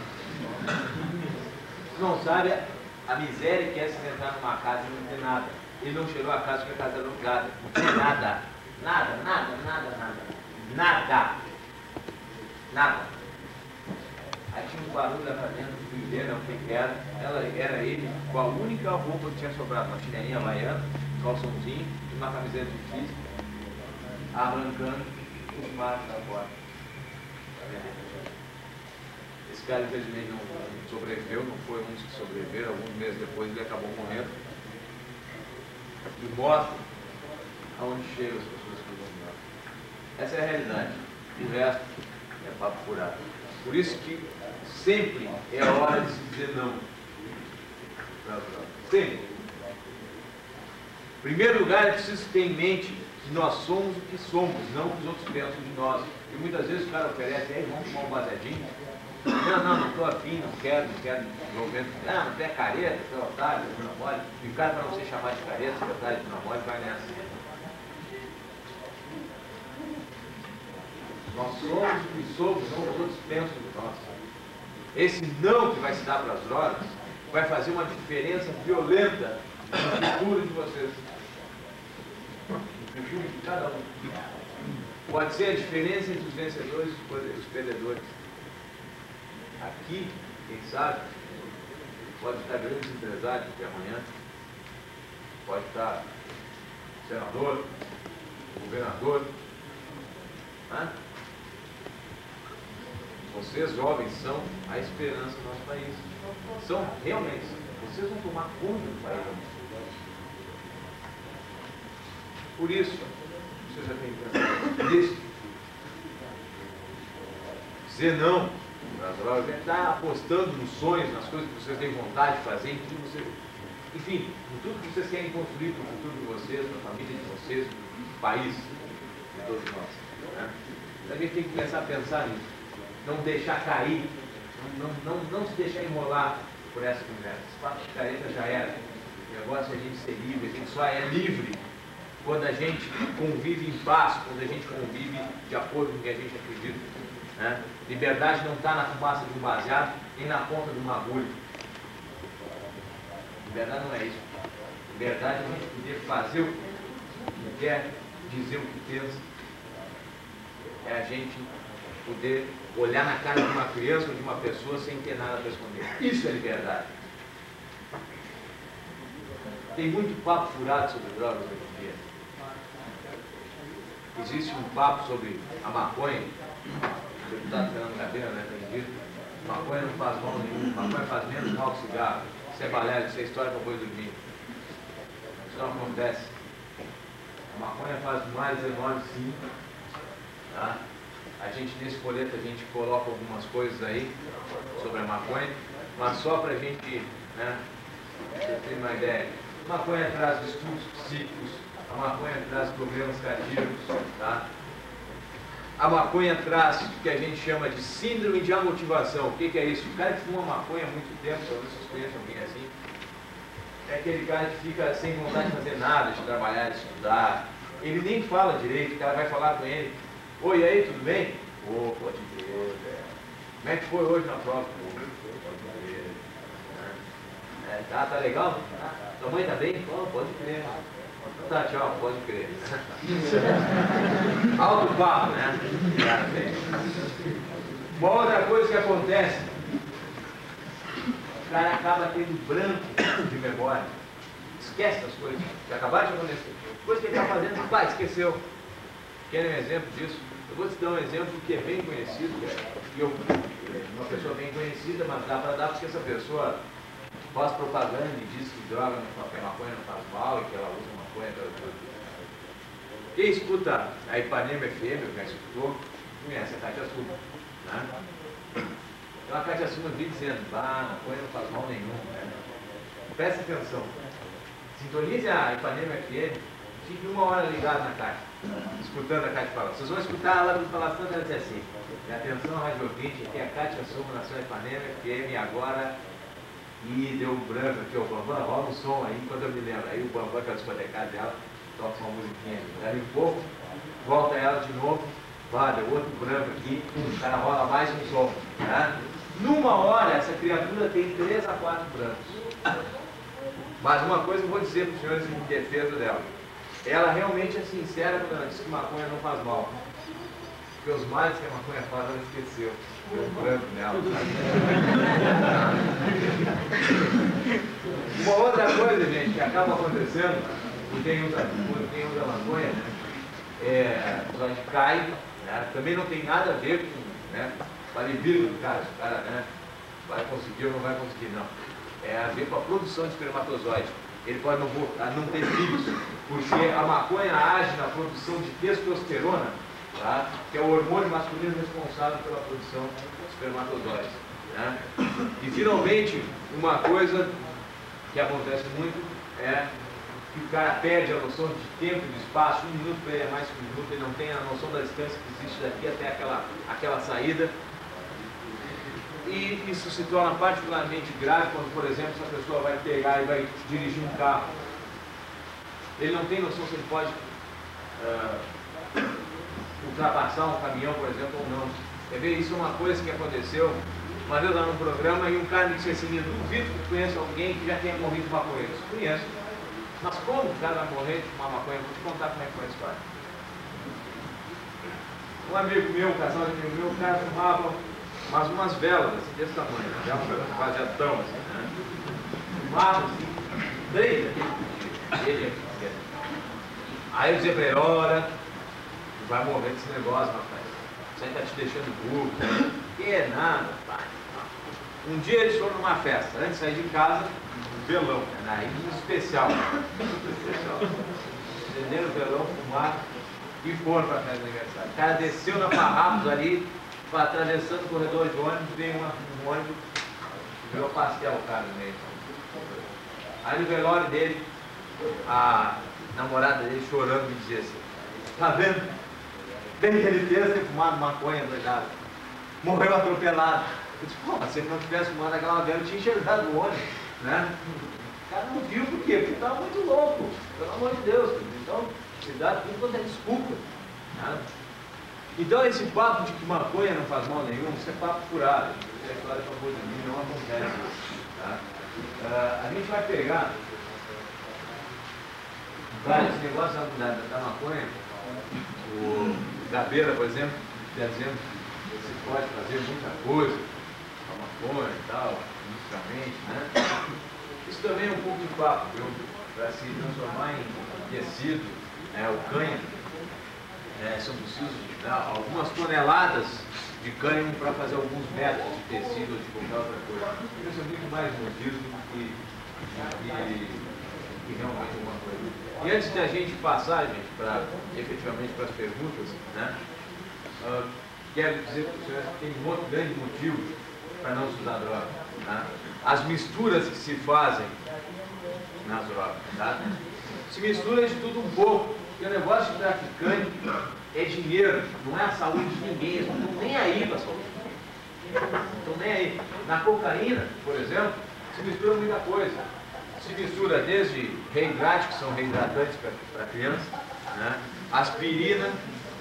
Não sabe a miséria que é se entrar numa casa e não ter nada. Ele não cheirou a casa porque a casa era alugada. Não tem nada. Nada, nada, nada, nada. Nada. Nada. Aí tinha um barulho lá pra dentro, do filho dele, não sei o que era. Ela, era ele com a única roupa que tinha sobrado. Uma chinelinha havaiana, um calçãozinho e uma camiseta de física, arrancando os matos da porta. Esse cara, infelizmente, não sobreviveu, não foi um dos que sobreviveram. Alguns meses depois ele acabou morrendo. E mostra aonde chegam as pessoas que vão embora. Essa é a realidade. O resto é papo furado. Por isso que sempre é hora de se dizer não. Sempre. Em primeiro lugar, é preciso ter em mente que nós somos o que somos, não o que os outros pensam de nós. E muitas vezes o cara oferece, aí vamos tomar um baseadinho. Não, não, não estou afim, não quero, não quero envolvimento. Ah, mas tu é careta, tu é otário, tu não pode. E o cara, para não ser chamado de careta, de otário, tu não pode, vai nessa. Nós somos o que somos, não os outros pensam de nós. Esse não que vai se dar para as drogas vai fazer uma diferença violenta no futuro de vocês. No futuro de cada um. Pode ser a diferença entre os vencedores e os perdedores. Aqui, quem sabe, pode estar grandes empresários de amanhã, pode estar senador, governador. Né? Vocês, jovens, são a esperança do nosso país. São realmente. Vocês vão tomar conta do país. Por isso, vocês já têm pensado nisso. Dizer não para as drogas é estar apostando nos sonhos, nas coisas que vocês têm vontade de fazer, em tudo que vocês, enfim, em tudo que vocês querem construir para o futuro de vocês, para a família de vocês, do país, de todos nós. Né? A gente tem que começar a pensar nisso. Não deixar cair, não, não, não, não se deixar enrolar por essa conversa. Esse papo de careta já era. O negócio é a gente ser livre, a gente só é livre quando a gente convive em paz, quando a gente convive de acordo com o que a gente acredita. Né? Liberdade não está na fumaça de um baseado, nem na ponta de uma agulha. Liberdade não é isso. Liberdade é a gente poder fazer o que quer, dizer o que pensa. É a gente poder olhar na cara de uma criança ou de uma pessoa sem ter nada para esconder. Isso é liberdade. Tem muito papo furado sobre drogas hoje em dia. Existe um papo sobre a maconha. O deputado Fernando Gabeira, né, tem dito, maconha não faz mal nenhum, maconha faz menos mal que cigarro. Isso é balela, isso é história para boi dormir. Isso não acontece. A maconha faz mais enorme sim. Tá? A gente, nesse folheto, a gente coloca algumas coisas aí sobre a maconha, mas só para a gente, né, ter uma ideia. A maconha traz distúrbios psíquicos, a maconha traz problemas cardíacos, tá? A maconha traz o que a gente chama de síndrome de amotivação. O que, que é isso? O cara que fuma maconha há muito tempo, talvez vocês conheçam alguém assim, é aquele cara que fica sem vontade de fazer nada, de trabalhar, de estudar. Ele nem fala direito, o cara vai falar com ele. Oi, e aí, tudo bem? Ô, oh, pode crer, velho. Como é que foi hoje na prova? Pô, pode crer. É, tá, tá legal? Tá? Tua mãe tá bem? Pô, pode crer. Tá, tchau, pode crer. Alto papo, né? Uma outra coisa que acontece, o cara acaba tendo branco de memória. Esquece das coisas que acabaram de acontecer. Coisa que ele está fazendo, pai, esqueceu. Querem um exemplo disso? Eu vou te dar um exemplo que é bem conhecido, que eu, uma pessoa bem conhecida, mas dá para dar porque essa pessoa faz propaganda e diz que droga, que a maconha não faz mal e que ela usa maconha para tudo. Quem escuta a Ipanema F M, já escutou, conhece a Cátia Suma. Né? Então a Cátia Suma vive dizendo, ah, maconha não faz mal nenhum. Né? Presta atenção. Sintonize a Ipanema F M, fique uma hora ligado na Cátia, escutando a Cátia falar. Vocês vão escutar ela nos palastrando, ela diz assim, e atenção, rádio ouvinte, aqui é a Cátia Suma, Nação Ipanema F M, agora, e deu um branco aqui, o Bambam, rola um som aí, quando eu me lembro. Aí o Bambam, que é o discotecário dela, toca uma musiquinha, dali um pouco, volta ela de novo, vá, deu outro branco aqui, o cara rola mais um som. Né? Numa hora, essa criatura tem três a quatro brancos. Mas uma coisa eu vou dizer para os senhores em defesa dela. Ela realmente é sincera quando ela diz que maconha não faz mal. Porque os males que a maconha faz, ela esqueceu. Deu um branco nela. Uma outra coisa, gente, que acaba acontecendo, e quem usa, quem usa maconha, né, é, a gente cai, né, também não tem nada a ver com, né, vale vírgula do cara, o cara, né, vai conseguir ou não vai conseguir, não. É a ver com a produção de espermatozoide. Ele pode não, voltar, não ter filhos, porque a maconha age na produção de testosterona, tá? Que é o hormônio masculino responsável pela produção de espermatozoides. Né? E finalmente, uma coisa que acontece muito é que o cara perde a noção de tempo e de espaço, um minuto para ele é mais que um minuto, ele não tem a noção da distância que existe daqui até aquela, aquela saída. E isso se torna particularmente grave quando, por exemplo, essa pessoa vai pegar e vai dirigir um carro. Ele não tem noção se ele pode uh, ultrapassar um caminhão, por exemplo, ou não. Quer ver? Isso é uma coisa que aconteceu uma vez lá no programa e um cara me disse assim: eu duvido que conheça alguém que já tenha morrido de maconha. Eu conheço. Mas como o cara vai morrer de fumar maconha? Vou te contar como é que foi a história. Um amigo meu, um casal de amigo meu, o cara fumava mas umas velas assim, desse tamanho, um quadradão assim, né? Fumava assim, três aqui. Ele aqui. Aí eu dizia pra ele: ora, tu vai morrer desse negócio, rapaz. Isso aí tá te deixando burro. Né? Que é nada, pai. Um dia eles foram numa festa, antes de sair de casa, um velão, aí um especial. especial. Entenderam o velão, fumaram e foram para a festa do aniversário. O cara desceu na Farrapos ali, atravessando o corredor de ônibus, veio uma, um ônibus, virou pastel o cara no meio. Aí no velório dele, a namorada dele chorando me dizia assim: tá vendo? Bem que ele fez ter fumado maconha, doidado. Morreu atropelado. Eu disse: pô, mas se ele não tivesse fumado aquela vela, eu tinha enxergado o ônibus, né? O cara não viu por quê? Porque estava muito louco, pelo amor de Deus. Então, se dá tudo quanto é desculpa. Né? Então, esse papo de que maconha não faz mal nenhum, isso é papo furado. Isso é claro, a favor de mim, não acontece. Tá? Uh, a gente vai pegar vários negócios da, da, da maconha. O Gabeira, por exemplo, está dizendo que você pode fazer muita coisa com a maconha e tal, musicalmente, né? Isso também é um pouco de papo, viu? Para se transformar em tecido, né? O cânhamo, é, são precisos, né, algumas toneladas de cânhamo para fazer alguns metros de tecido ou de qualquer outra coisa. Isso é muito mais modismo do que, que, que realmente alguma coisa. E antes da gente passar, gente, para efetivamente para as perguntas, né, uh, quero dizer para os senhores que tem um outro grande motivo para não se usar droga. Tá? As misturas que se fazem nas drogas. Tá? Se mistura de tudo um pouco. Porque o negócio de traficante é dinheiro, não é a saúde de ninguém. Eles não estão nem aí para a saúde. Não estão nem aí. Na cocaína, por exemplo, se mistura muita coisa. Se mistura desde reidrate, que são reidratantes para criança, né? Aspirina,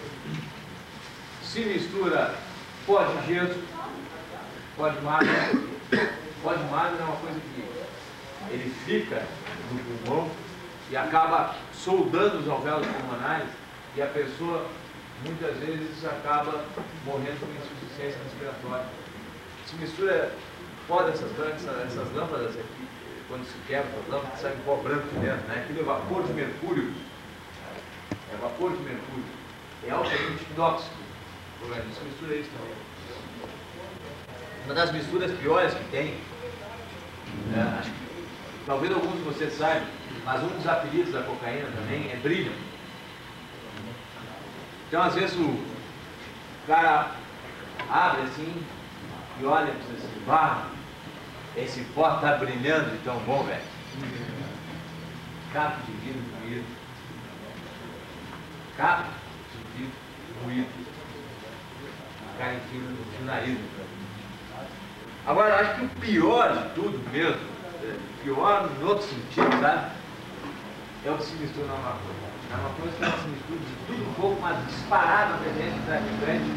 se mistura pó de gesso, pó de magro. Pó de magro é uma coisa que ele fica no pulmão e acaba soldando os alvéolos pulmonares e a pessoa muitas vezes acaba morrendo com insuficiência respiratória. Se mistura pó dessas lâmpadas, essas lâmpadas aqui, quando se quebra as lâmpadas, sai um pó branco de dentro, né? Aquilo é vapor de mercúrio. É vapor de mercúrio. É altamente tóxico. Se mistura isso também. Uma das misturas piores que tem, é, acho que talvez alguns de vocês saibam, mas um dos apelidos da cocaína também é brilho. Então, às vezes, o cara abre assim e olha e diz assim: bah, esse pó está brilhando de tão bom, velho. Capo de vidro moído. Capo de vidro moído. O cara enfia no nariz. Agora, acho que o pior de tudo mesmo, o pior no outro sentido, sabe? É o que se mistura na maconha. Na maconha se mistura de tudo um pouco, mas disparado na tendência do traficante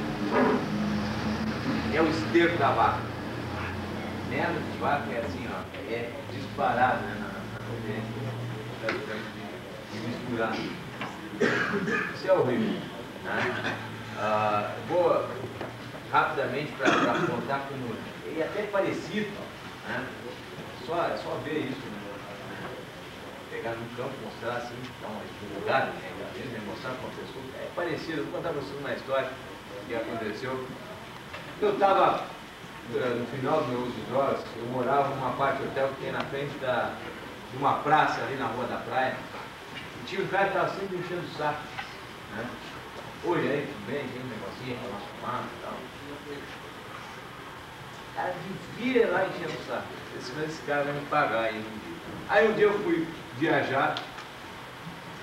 é o esterco da vaca. Merda de vaca é assim, ó, é disparado, né, na, na tendência do traficante de, de misturar. Isso é horrível. Né? Ah, vou rapidamente para contar como é até parecido, né? Só, é só ver isso, né? Pegar no campo, mostrar assim, dar uma divulgada, né? Mostrar para uma pessoa, é parecido. Vou contar para vocês uma história que aconteceu. Eu estava, no final do meu uso de drogas, eu morava numa parte do hotel que tem na frente da, de uma praça ali na rua da praia, e tinha um cara que estava sempre enchendo o saco, né? Oi, aí, tudo bem? Tem um negocinho para nós fumar e tal. O cara vivia lá enchendo o saco. Esse, esse cara vai me pagar aí um dia. Aí um dia eu fui viajar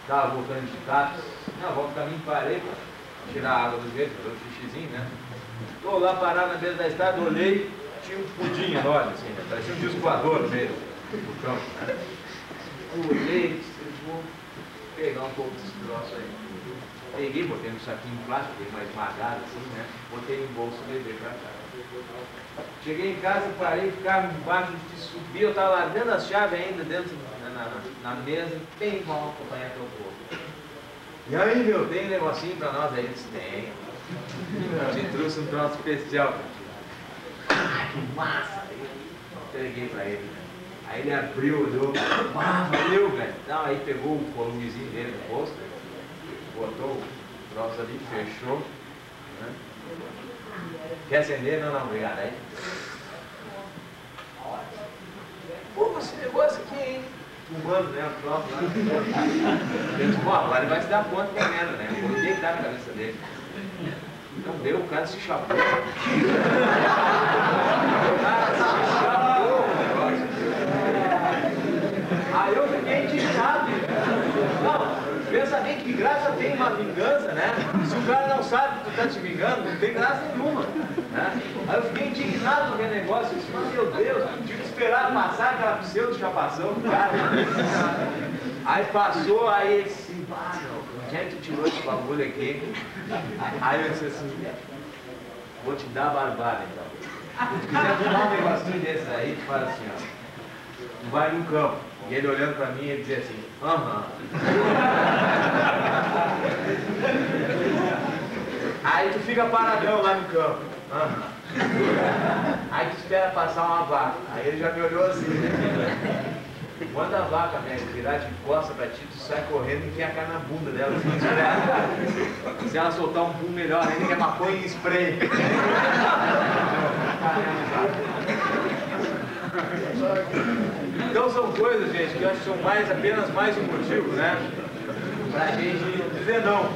estava voltando de táxi, não, vou no caminho, parei para tirar a água do jeito, fazer um xixizinho, né? Estou lá parado na beira da estrada, olhei, tinha um pudim enorme, assim, né? Parecia um disco voador no meio do campo, né? Olhei, vou pegar um pouco desse troço aí. Peguei, botei no saquinho plástico, dei uma esmagada assim, né? Botei no bolso e levei para casa. Cheguei em casa, parei, ficava embaixo de subir, eu estava lá dentro da chave ainda, dentro na, na, na mesa, bem igual a companhia que eu vou. E aí, meu, tem um negocinho para nós aí? Eles têm. Te trouxe um troço especial. Ah, que massa! Entreguei para ele, né? Aí ele abriu, olhou, ah, valeu, velho. Então, aí pegou o volumezinho dele no rosto, botou o troço ali, fechou, né? Quer acender? Não, não, obrigado. Aí. Pô, esse negócio aqui, hein? Fumando, né? O troço lá. Eu disse, pô, agora ele vai se dar conta que é merda, né? Eu vou deitar na cabeça dele. Então deu, o cara se chapou. O cara se chapou o negócio. Aí eu fiquei indignado. Não, pensa bem que graça tem uma vingança, né? Se o cara não sabe que tu tá te vingando, não tem graça nenhuma. Né? Aí eu fiquei indignado com aquele negócio. Eu disse, mas meu Deus, não tinha que esperar passar aquela pseudo-chapação do cara. Aí passou, aí ele disse, ah, onde é que tu tirou esse bagulho aqui? Aí eu disse assim, vou te dar a barbada então. Se tu quiser fumar um negocinho desses aí, tu faz assim, ó. Tu vai no campo. E ele olhando pra mim, ele dizia assim, aham. Aí tu fica paradão lá no campo. Aham. Aí tu espera passar uma vaca. Aí ele já me olhou assim, né? Quando a vaca, né, virar de costa pra ti, tu sai correndo e enfia a cara na bunda dela. Assim, se ela soltar um pum melhor, ainda que é maconha em spray. Então são coisas, gente, que eu acho que são mais, apenas mais um motivo, né? Pra gente dizer não.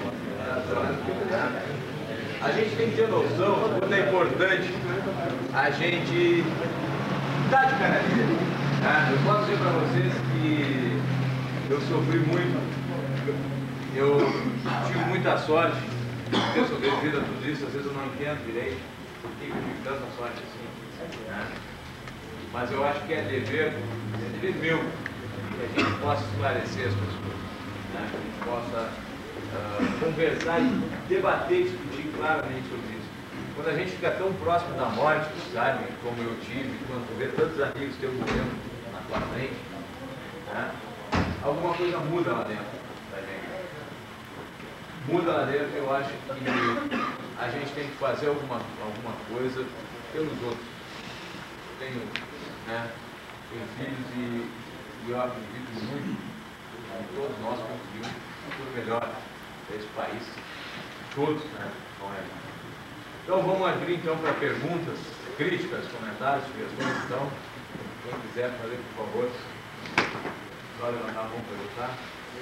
A gente tem que ter noção do quanto é importante a gente dar de cara dele. Eu posso dizer para vocês que eu sofri muito, eu tive muita sorte, eu sou devido a tudo isso, às vezes eu não entendo direito por que eu tive tanta sorte assim, né? Mas eu acho que é dever, é dever meu, que a gente possa esclarecer as pessoas, né? Que a gente possa uh, conversar e debater e discutir claramente sobre isso. Quando a gente fica tão próximo da morte, sabe, como eu tive, quando tu vê tantos amigos teus morrendo na tua frente, né, alguma coisa muda lá dentro da gente. Muda lá dentro, eu acho que a gente tem que fazer alguma, alguma coisa pelos outros. Eu tenho, né, tenho filhos e, e eu acredito muito que todos nós conseguimos o melhor desse país, todos, né, com ele. Então vamos abrir então para perguntas, críticas, comentários, sugestões. Então, quem quiser fazer, por favor, só levantar a mão para perguntar.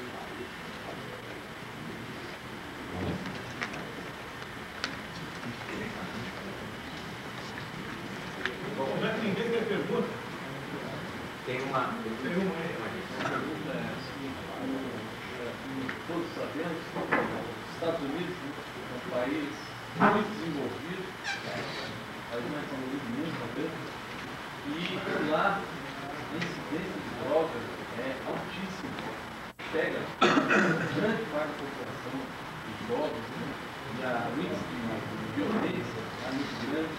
Como é que ninguém tem pergunta? Tem uma. Tem uma aí. Todos sabemos que os Estados Unidos é um país muito desenvolvido, país mais desenvolvido do mundo, talvez, e lá a incidência de drogas é altíssima. Pega grande parte da população de jovens, né? E a, o índice de violência é muito grande.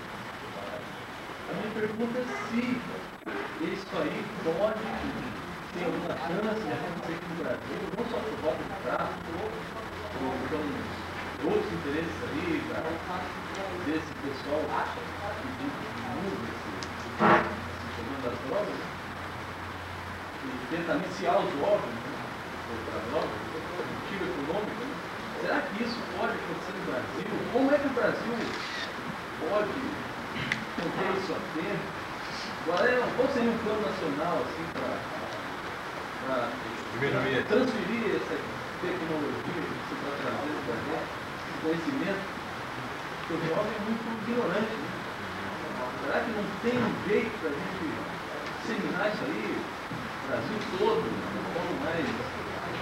A minha pergunta é se isso aí pode ter alguma chance de acontecer aqui no Brasil, não só por volta de tráfico, ou então outros interesses aí, desse pessoal que vive no mundo, esse problema das drogas, e tenta aliciar os jovens, né, para a droga, motivo econômico, né? Será que isso pode acontecer no Brasil? Como é que o Brasil pode conter isso a tempo? Qual seria um plano nacional assim, para transferir essa tecnologia que você está trazendo para dentro, esse conhecimento? Porque o jovem é muito ignorante, né? Será que não tem um jeito para a gente disseminar isso aí, o Brasil todo, de uma forma mais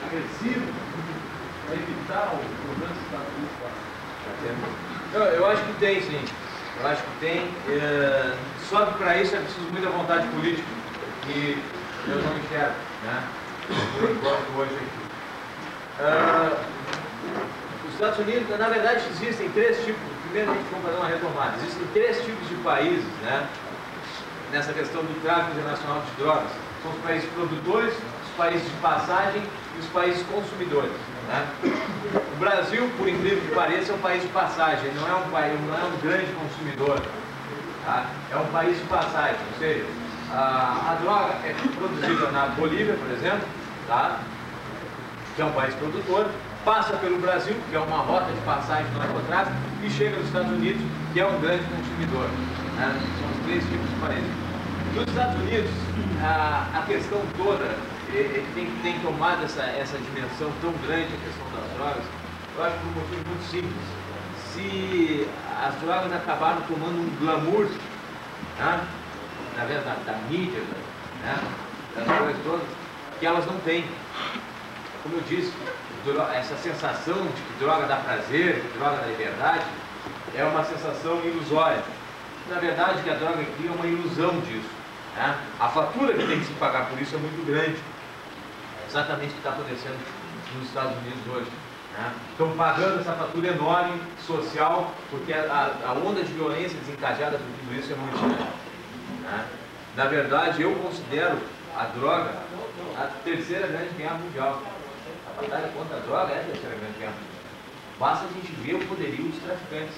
agressivo para evitar o problema dos Estados Unidos lá? Eu, eu acho que tem, sim. Eu acho que tem. É, só que para isso é preciso muita vontade política, que eu não enxergo, né? Por enquanto, hoje aqui. Uh, os Estados Unidos, na verdade, existem três tipos. Primeiro, a gente vai fazer uma retomada. Existem três tipos de países, né? Nessa questão do tráfico internacional de drogas. São os países produtores, os países de passagem e os países consumidores, né? O Brasil, por incrível que pareça, é um país de passagem, não é um país, não é um grande consumidor, tá? É um país de passagem, ou seja, a, a droga é produzida na Bolívia, por exemplo, tá? Que é um país produtor, passa pelo Brasil, que é uma rota de passagem do narcotráfico, e chega nos Estados Unidos, que é um grande consumidor, né? São os três tipos de países. Nos Estados Unidos, a, a questão toda ele tem, tem tomado essa, essa dimensão tão grande, a questão das drogas, eu acho por um motivo muito simples. Se as drogas acabaram tomando um glamour, né, na verdade, da mídia, né, das coisas todas, que elas não têm. Como eu disse, essa sensação de que droga dá prazer, que droga dá liberdade, é uma sensação ilusória. Na verdade, que a droga cria é uma ilusão disso, né? A fatura que tem que se pagar por isso é muito grande. Exatamente o que está acontecendo nos Estados Unidos hoje, né? Estão pagando essa fatura enorme, social, porque a, a onda de violência desencadeada por tudo isso é muito grande, né? Na verdade, eu considero a droga a terceira grande guerra mundial. A batalha contra a droga é a terceira grande guerra mundial. Basta a gente ver o poderio dos traficantes,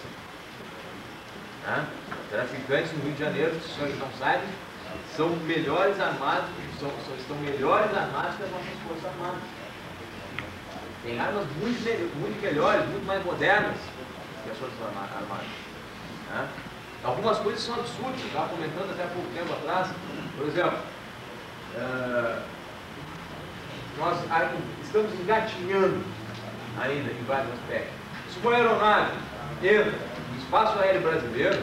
né? Traficantes no Rio de Janeiro, se os senhores não sabem, são melhores armados, são, são, estão melhores armados que as nossas forças armadas. Tem armas muito, muito melhores, muito mais modernas que as forças armadas, né? Algumas coisas são absurdas, eu estava comentando até há pouco tempo atrás. Por exemplo, uh, nós estamos engatinhando ainda em vários aspectos. Se uma aeronave entra no espaço aéreo brasileiro,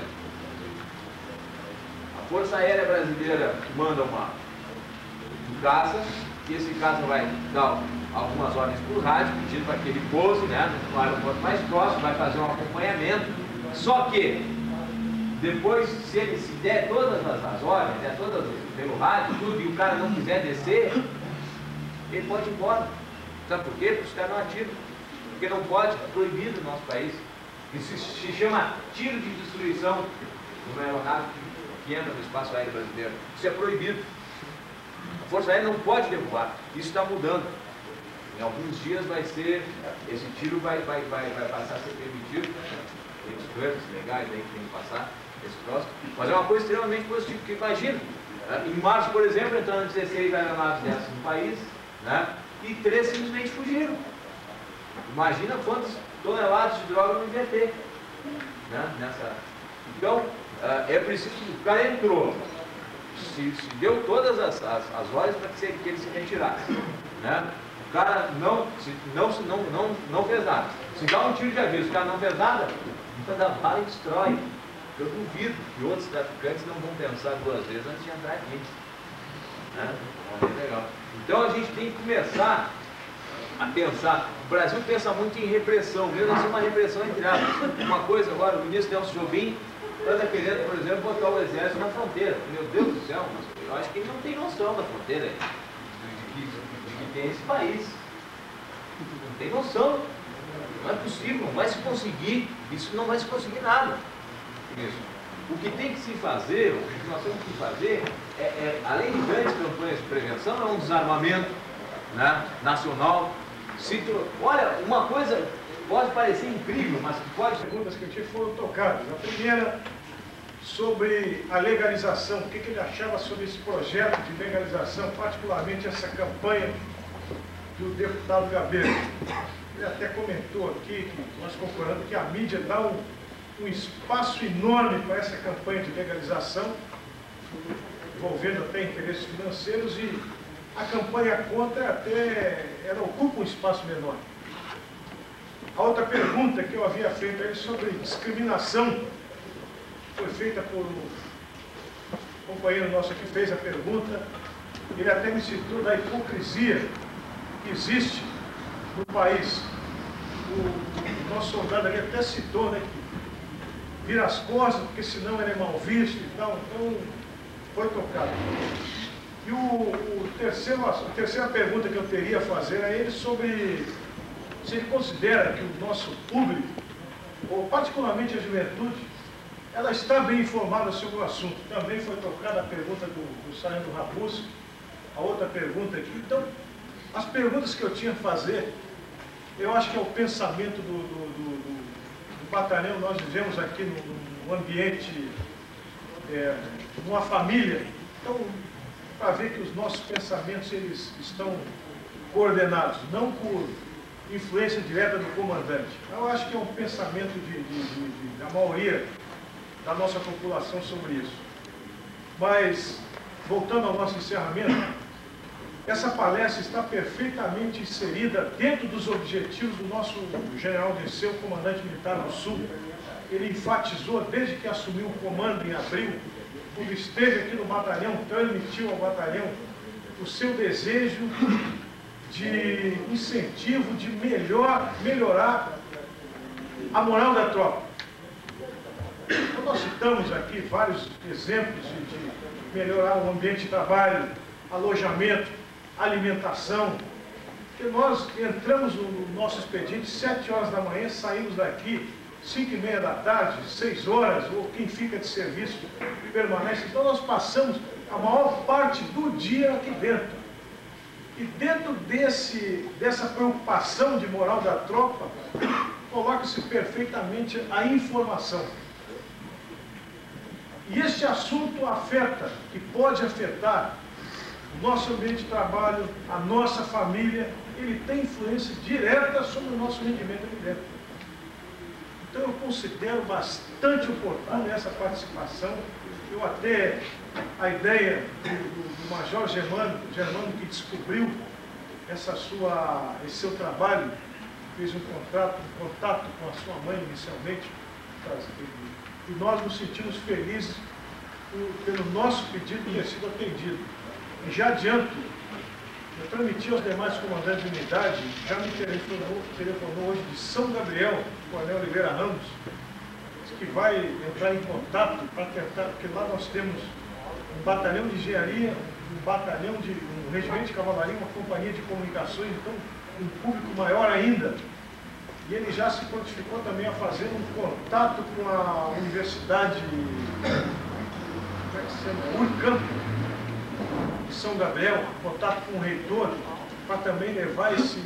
a Força Aérea Brasileira manda uma, um caça, e esse caça vai dar algumas ordens por rádio, pedindo para que ele pouse, né, no aeroporto mais próximo, vai fazer um acompanhamento. Só que, depois, se ele se der todas as, as ordens, der todas pelo rádio, tudo, e o cara não quiser descer, ele pode ir embora. Sabe por quê? Porque os caras não atiram. Porque não pode, é proibido no nosso país. Isso se chama tiro de destruição de uma aeronave que entra no espaço aéreo brasileiro. Isso é proibido. A Força Aérea não pode derrubar. Isso está mudando. Em alguns dias vai ser, esse tiro vai, vai, vai, vai passar a ser permitido. Tem os trâmites legais aí que tem que passar, esse próximo. Mas é uma coisa extremamente positiva, porque imagina, em março, por exemplo, entrando dezesseis aeronaves dessas no país, né, e três simplesmente fugiram. Imagina quantas toneladas de droga não devia ter, né, nessa. Então, é preciso, o cara entrou, se, se deu todas as, as, as horas para que, que ele se retirasse, né? O cara não, se, não, não, não, não fez nada. Se dá um tiro de aviso, o cara não fez nada, manda bala e destrói. Eu duvido que outros traficantes não vão pensar duas vezes antes de entrar aqui, né? É legal. Então a gente tem que começar a pensar. O Brasil pensa muito em repressão, mesmo assim uma repressão entre aspas. Uma coisa agora, o ministro Nelson Jobim está querendo, por exemplo, botar o exército na fronteira. Meu Deus do céu, mas eu acho que ele não tem noção da fronteira de que, de que tem esse país. Não tem noção. Não é possível, não vai se conseguir. Isso não vai se conseguir nada. Isso. O que tem que se fazer, o que nós temos que fazer, é, é, além de grandes campanhas de prevenção, é um desarmamento, né, nacional. Cito, olha, uma coisa pode parecer incrível, mas que pode... As perguntas que eu tive foram tocadas. A primeira, sobre a legalização. O que, que ele achava sobre esse projeto de legalização, particularmente essa campanha do deputado Gabeira. Ele até comentou aqui, que nós concordamos, que a mídia dá um, um espaço enorme para essa campanha de legalização, envolvendo até interesses financeiros, e a campanha contra até ela ocupa um espaço menor. A outra pergunta que eu havia feito aí sobre discriminação foi feita por um companheiro nosso que fez a pergunta. Ele até me citou da hipocrisia que existe no país. O, o nosso soldado ali até citou, né, que vira as costas, porque senão ele é mal visto e tal, então foi tocado. E o, o terceiro, a terceira pergunta que eu teria a fazer a ele sobre se ele considera que o nosso público, ou particularmente a juventude, ela está bem informada sobre o assunto. Também foi tocada a pergunta do, do Sargento Rabuski, a outra pergunta aqui. Então, as perguntas que eu tinha a fazer, eu acho que é o pensamento do, do, do, do, do batalhão. Nós vivemos aqui num, num ambiente, é, numa família. Então, para ver que os nossos pensamentos eles estão coordenados, não por influência direta do comandante. Eu acho que é um pensamento de, de, de, de, da maioria da nossa população sobre isso. Mas, voltando ao nosso encerramento, essa palestra está perfeitamente inserida dentro dos objetivos do nosso general Dirceu, comandante militar do Sul. Ele enfatizou, desde que assumiu o comando em abril, quando esteve aqui no batalhão, transmitiu ao batalhão o seu desejo de incentivo, de melhor, melhorar a moral da tropa. Então, nós citamos aqui vários exemplos de, de melhorar o ambiente de trabalho, alojamento, alimentação, porque nós entramos no nosso expediente sete horas da manhã, saímos daqui cinco e meia da tarde, seis horas, ou quem fica de serviço permanece. Então nós passamos a maior parte do dia aqui dentro. E dentro desse, dessa preocupação de moral da tropa, coloca-se perfeitamente a informação. E este assunto afeta, que pode afetar o nosso ambiente de trabalho, a nossa família, ele tem influência direta sobre o nosso rendimento aqui dentro. Então eu considero bastante oportuna essa participação. Eu até, a ideia do, do, do Major Germano, Germano que descobriu essa sua, esse seu trabalho, fez um contrato, um contato com a sua mãe inicialmente, e nós nos sentimos felizes por, pelo nosso pedido ter sido atendido. E já adianto, eu transmiti aos demais comandantes de unidade, já me telefonou, telefonou hoje de São Gabriel, o Coronel Oliveira Ramos, que vai entrar em contato para tentar, porque lá nós temos um batalhão de engenharia, um batalhão de um regimento de cavalaria, uma companhia de comunicações, então um público maior ainda. E ele já se prontificou também a fazer um contato com a Universidade, como é que se chama? Unicamp, de São Gabriel, contato com o reitor, para também levar esse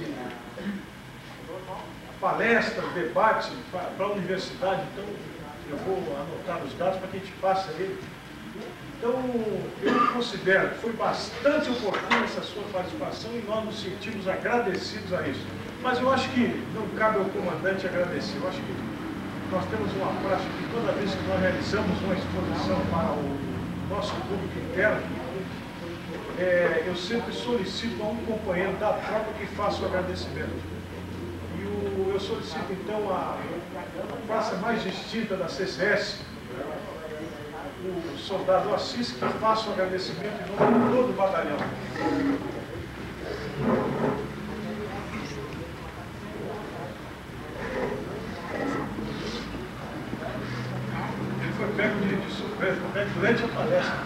palestra, debate para a universidade. Então, eu vou anotar os dados para que a gente passe ele. Então, eu considero que foi bastante oportuna essa sua participação e nós nos sentimos agradecidos a isso. Mas eu acho que não cabe ao comandante agradecer. Eu acho que nós temos uma prática que toda vez que nós realizamos uma exposição para o nosso público interno, é, eu sempre solicito a um companheiro da tropa que faça o agradecimento. E o, eu solicito então a, a praça mais distinta da C C S, o soldado Assis, que faça o agradecimento em nome de todo o batalhão. Ele foi pego de, de surpresa durante a palestra.